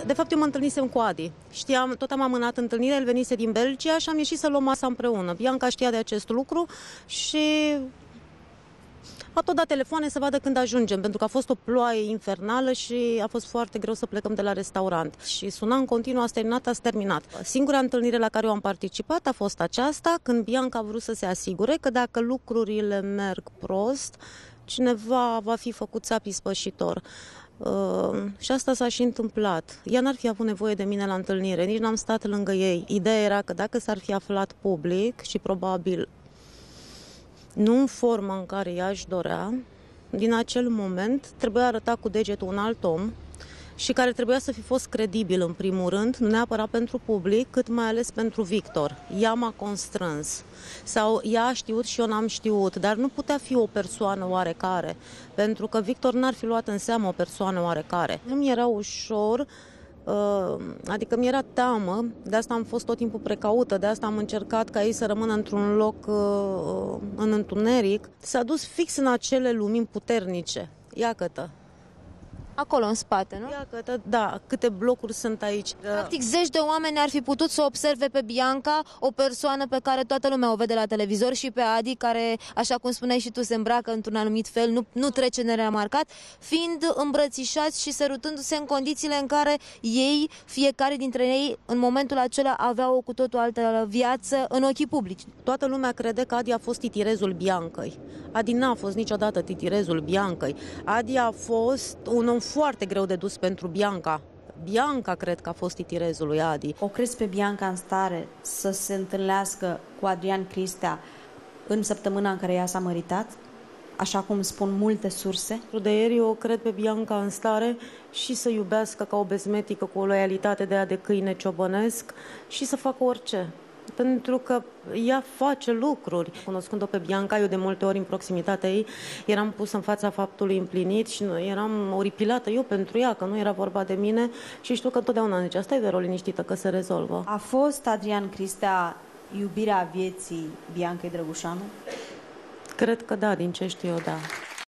De fapt, eu mă întâlnisem cu Adi. Știam, tot am amânat întâlnirea, el venise din Belgia și am ieșit să luăm masa împreună. Bianca știa de acest lucru și a tot dat telefoane să vadă când ajungem, pentru că a fost o ploaie infernală și a fost foarte greu să plecăm de la restaurant. Și suna în continuu, ați terminat. Singura întâlnire la care eu am participat a fost aceasta, când Bianca a vrut să se asigure că dacă lucrurile merg prost, cineva va fi făcut țap ispășitor. Și asta s-a și întâmplat. Ea n-ar fi avut nevoie de mine la întâlnire, nici n-am stat lângă ei. Ideea era că dacă s-ar fi aflat public și probabil nu în forma în care ea își dorea, din acel moment trebuia arătat cu degetul un alt om și care trebuia să fi fost credibil în primul rând, nu neapărat pentru public, cât mai ales pentru Victor. Ea m-a constrâns. Sau ea a știut și eu n-am știut, dar nu putea fi o persoană oarecare, pentru că Victor n-ar fi luat în seamă o persoană oarecare. Nu-mi era ușor, adică mi-era teamă, de asta am fost tot timpul precaută, de asta am încercat ca ei să rămână într-un loc în întuneric. S-a dus fix în acele lumini puternice. Iată. Acolo, în spate, nu? Iată, da, câte blocuri sunt aici. Practic, zeci de oameni ar fi putut să observe pe Bianca, o persoană pe care toată lumea o vede la televizor, și pe Adi, care, așa cum spuneai și tu, se îmbracă într-un anumit fel, nu trece neremarcat, fiind îmbrățișați și sărutându-se în condițiile în care ei, fiecare dintre ei, în momentul acela aveau o cu totul altă viață în ochii publici. Toată lumea crede că Adi a fost titirezul Biancăi. Adi n-a fost niciodată titirezul Biancăi. Adi a fost un om foarte greu de dus pentru Bianca. Bianca cred că a fost titirezul lui Adi. O crezi pe Bianca în stare să se întâlnească cu Adrian Cristea în săptămâna în care ea s-a măritat? Așa cum spun multe surse? De ieri eu cred pe Bianca în stare și să iubească ca o bezmetică, cu o loialitate de aia de câine ciobănesc, și să facă orice. Pentru că ea face lucruri. Cunoscând-o pe Bianca, eu de multe ori în proximitatea ei eram pus în fața faptului împlinit și eram oripilată eu pentru ea, că nu era vorba de mine, și știu că întotdeauna zicea, stai de rol liniștită că se rezolvă. A fost Adrian Cristea iubirea vieții Biancăi Drăgușanu? Cred că da, din ce știu eu, da.